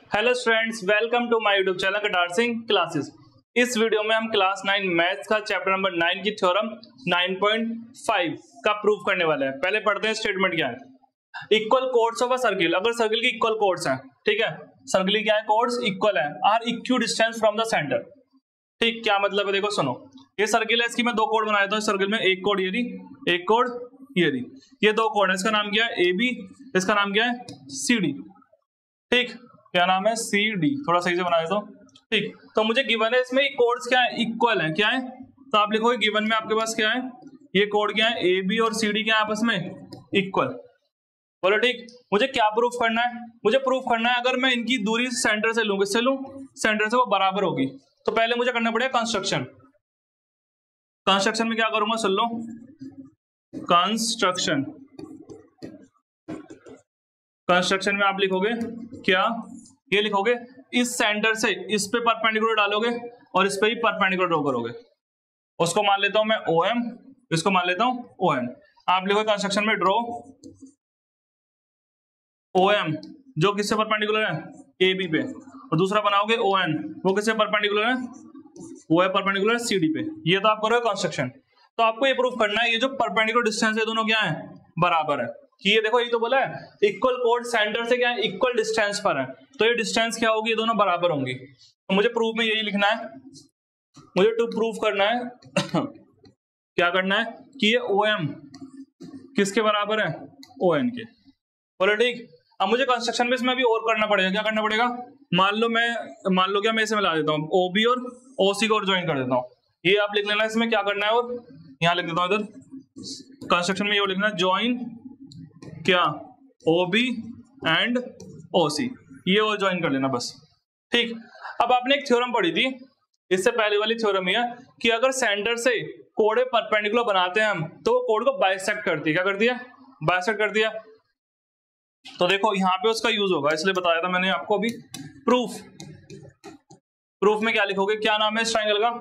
Hello students, welcome to my YouTube channel Katar Singh classes. इस वीडियो में हम क्लास 9 मैथ्स का चैप्टर नंबर 9 की थ्योरम 9.5 का प्रूफ करने वाले हैं। पहले पढ़ते हैं स्टेटमेंट क्या है। Equal chords of a circle, अगर सर्किल की इक्वल कोड्स हैं, ठीक है, सर्किल की क्या है, कोड्स इक्वल है, are equidistant from the centre. ठीक, क्या मतलब है, देखो सुनो, ये सर्किल है, इसकी मैं दो कोड बना देता हूं। सर्किल में एक कोड ये रही, एक कोड ये रही, ये दो कोड है, इसका नाम क्या है ए बी, इसका नाम क्या है सी डी। ठीक, क्या नाम है सी डी, थोड़ा सही से बना देता हूं। ठीक, तो मुझे गिवन है, इसमें कोड्स क्या है, इक्वल है, क्या है, तो आप लिखोगे गिवन में आपके पास क्या है, ये कोड क्या है, ए बी और सी डी क्या है आपस में इक्वल। बोलो ठीक, मुझे क्या प्रूफ करना है, मुझे प्रूफ करना है अगर मैं इनकी दूरी सेंटर से लूं, किससे लूं, सेंटर से, वो बराबर होगी। तो पहले मुझे करना पड़ेगा कंस्ट्रक्शन। कंस्ट्रक्शन में क्या करूंगा, सुन लो, कंस्ट्रक्शन, कंस्ट्रक्शन में आप लिखोगे क्या, ये लिखोगे इस सेंटर से इस पे परपेंडिकुलर डालोगे और इस पे ही परपेंडिकुलर ड्रॉ करोगे। उसको मान लेता हूं मैं ओ एम, इसको मान लेता हूं ओ एन। आप लिखोगे कंस्ट्रक्शन में ड्रॉ ओ एम, जो किससे परपेंडिकुलर है, ए बी पे, और दूसरा बनाओगे ओ एन, वो किससे परपेंडिकुलर है, वो है परपेंडिकुलर सी डी पे। ये तो आप करोगे कंस्ट्रक्शन। तो आपको ये प्रूफ करना है ये जो परपेंडिकुलर डिस्टेंस है दोनों क्या है, बराबर है। कि ये देखो, ये तो बोला है इक्वल कोड सेंटर से क्या है, इक्वल डिस्टेंस पर है, तो ये डिस्टेंस क्या होगी, ये दोनों बराबर होंगी। तो मुझे प्रूफ में यही लिखना है, मुझे टू प्रूफ करना है क्या करना है कि ये ओ एम किसके बराबर है, ओ एन के। बोलो ठीक। अब मुझे कंस्ट्रक्शन में इसमें भी और करना पड़ेगा, क्या करना पड़ेगा, मान लो क्या मैं इसे मिला देता हूँ, ओ बी और ओ सी को और ज्वाइन कर देता हूँ। ये आप लिख लेना, इसमें क्या करना है, और यहाँ लिख देता हूँ इधर कंस्ट्रक्शन में ये लिखना है ज्वाइन क्या, ओ बी एंड ओ सी, ये और ज्वाइन कर लेना बस। ठीक, अब आपने एक थ्योरम पढ़ी थी, इससे पहले वाली थ्योरम है कि अगर सेंटर से कोड परपेंडिकुलर बनाते हैं हम, तो वो कोड को बाइसेक्ट करती है, क्या करती है, बाइसेक्ट कर दिया। तो देखो यहाँ पे उसका यूज होगा, इसलिए बताया था मैंने आपको अभी। प्रूफ में क्या लिखोगे, क्या नाम है इस ट्राइंगल का,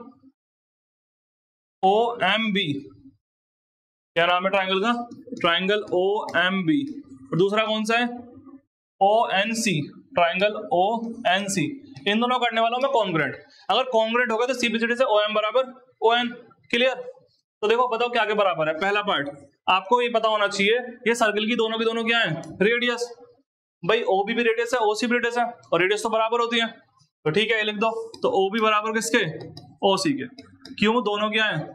ओ एम बी, क्या नाम है ट्राइंगल का, ट्राइंगल ओ एम बी, और दूसरा कौन सा है, O N C, triangle O N C. इन दोनों करने वाला हूं मैं कॉन्ग्रुएंट। अगर कॉन्ग्रुएंट होगा तो सीपीसीडी से ओ एम बराबर ओ एन, क्लियर। तो देखो बताओ क्या क्या बराबर है। पहला पार्ट आपको ये पता होना चाहिए, ये सर्किल की दोनों क्या है, रेडियस। भाई ओ बी भी रेडियस है, ओ सी भी रेडियस है, और रेडियस तो बराबर होती है, तो ठीक है ये लिख दो। तो ओ बी बराबर किसके, ओ सी के, क्यों, दोनों क्या है,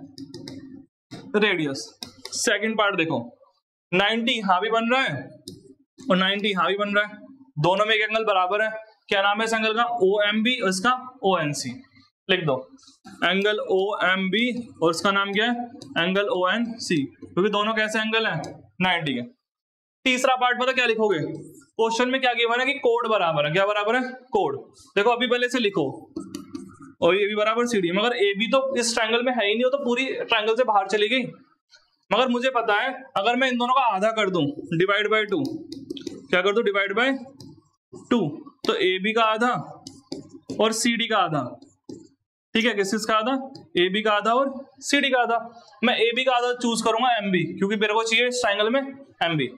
रेडियस। सेकंड पार्ट देखो, 90 यहाँ भी बन रहा है और 90 यहाँ भी बन रहा है, दोनों में एक एंगल बराबर है। क्या नाम है इस एंगल का, ओ एम बी, और इसका ओ एन सी। लिख दो एंगल ओ एम बी और इसका नाम क्या है, एंगल ओ एन सी, क्योंकि दोनों कैसे एंगल है, 90 के। तीसरा पार्ट पता क्या लिखोगे, क्वेश्चन में क्या गिवन है कि कोड बराबर है, क्या बराबर है, कोड। देखो अभी पहले से लिखो, और ये भी बराबर सी डी, मगर ए बी तो इस ट्रायंगल में है ही नहीं, हो तो पूरी ट्रायंगल से बाहर चली गई। मगर मुझे पता है अगर मैं इन दोनों का आधा कर दूं, डिवाइड बाय 2, क्या कर दूं, डिवाइड बाय 2, तो ए बी का आधा और सी डी का आधा, ठीक है, किस का आधा, ए बी का आधा और सी डी का आधा। मैं ए बी का आधा चूज करूंगा एम बी, क्योंकि मेरे को चाहिए इस ट्रायंगल में एम बी,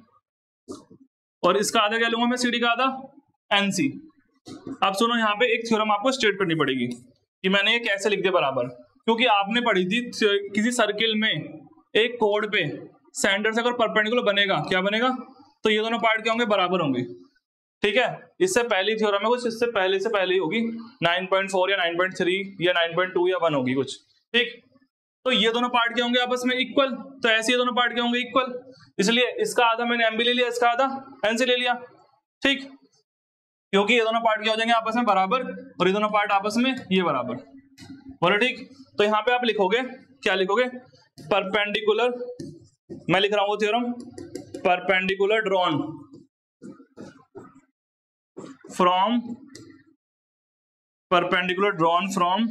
और इसका आधा क्या लूंगा मैं, सी डी का आधा एन सी। अब सुनो, यहाँ पे एक थ्योरम आपको स्टेट करनी पड़ेगी कि मैंने ये कैसे लिख दिया बराबर, क्योंकि आपने पढ़ी थी किसी सर्किल में एक कोड पे सेंटर से अगर परपेंडिकुलर बनेगा, क्या बनेगा, तो ये दोनों पार्ट क्या होंगे, बराबर होंगे। ठीक है, इससे पहली थ्योरम है कुछ, इससे पहले ही होगी 9.4 या 9.3 या 9.2 या 1 होगी कुछ। ठीक, तो ये दोनों पार्ट क्या होंगे आपस में इक्वल, तो ऐसे ये दोनों पार्ट क्या होंगे, इक्वल। इसलिए इसका आधा मैंने एम बी ले लिया, इसका आधा एन सी ले लिया। ठीक, क्योंकि ये दोनों पार्ट क्या हो जाएंगे आपस में बराबर, और ये दोनों पार्ट आपस में ये बराबर। बोलो ठीक। तो यहाँ पे आप लिखोगे, क्या लिखोगे, परपेंडिकुलर, मैं लिख रहा हूं theorem, perpendicular drawn from, perpendicular drawn from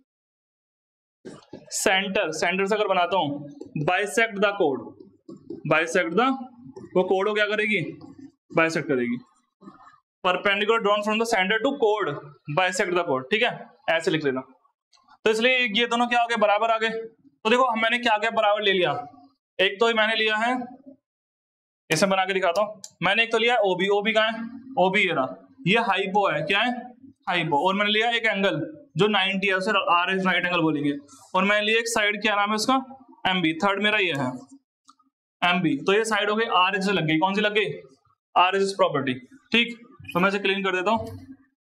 centre, centre से अगर बनाता हूं, bisect the code, bisect the, वो कोड को क्या करेगी, बाइसेक्ट करेगी। Perpendicular drawn from the centre to code, bisect the code, ठीक है, ऐसे लिख लेना। तो इसलिए ये दोनों क्या हो गए, बराबर आ गए। तो देखो मैंने क्या क्या बराबर ले लिया, एक तो मैंने लिया है, इसे बना के दिखाता हूं, मैंने एक तो लिया ओबी, ओबी कहां है, ओबी ये रहा, ये हाइपो है, क्या है हाइपो, और मैंने लिया एक एंगल जो 90 है, उसे आर एच राइट एंगल बोलेंगे, और मैंने लिया एक साइड, क्या नाम है उसका एम बी, थर्ड मेरा ये है एम बी, तो ये साइड हो गई आर एच से लग गई, कौन सी लग गई आर एच प्रॉपर्टी, ठीक। तो मैं इसे क्लीन कर देता हूं।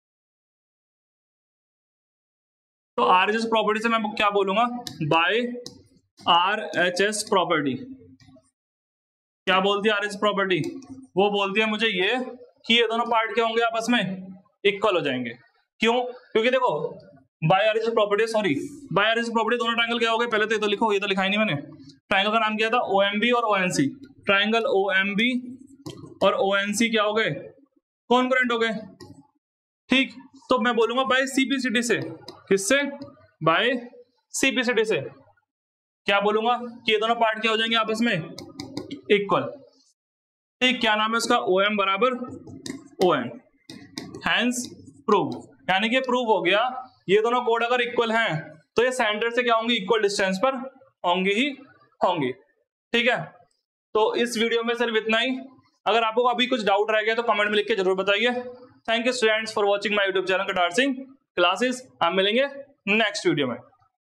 तो आर एच एस प्रॉपर्टी से मैं क्या बोलूंगा, by R H S property, क्या बोलती है आर एच एस प्रॉपर्टी, वो बोलती है मुझे ये कि ये दोनों पार्ट क्या होंगे आपस में इक्वल हो जाएंगे, क्यों, क्योंकि देखो by R H S property, sorry by R H S property दोनों ट्रायंगल क्या हो गए, पहले तो ये तो लिखो, ये तो लिखा ही नहीं मैंने, ट्रायंगल का नाम क्या था ओ एम बी और O N C, triangle O M B और ओ एन सी क्या हो गए कॉन्ग्रुएंट हो गए, ठीक। तो मैं बोलूंगा बाय सीपीसिटी से, किससे बाय सीपीसिटी से, क्या बोलूंगा कि ये दोनों पार्ट क्या हो जाएंगे आपस में इक्वल, ठीक। क्या नाम है उसका ओ एम बराबर ओ एन, हैंस प्रूव, यानी कि प्रूव हो गया ये दोनों कोड अगर इक्वल हैं तो ये सेंटर से क्या होंगे इक्वल डिस्टेंस पर होंगे ही होंगे, ठीक है। तो इस वीडियो में सिर्फ इतना ही, अगर आपको अभी कुछ डाउट रह गया तो कमेंट में लिख के जरूर बताइए। Thank you students for watching my YouTube channel Katar Singh classes, आप मिलेंगे नेक्स्ट वीडियो में।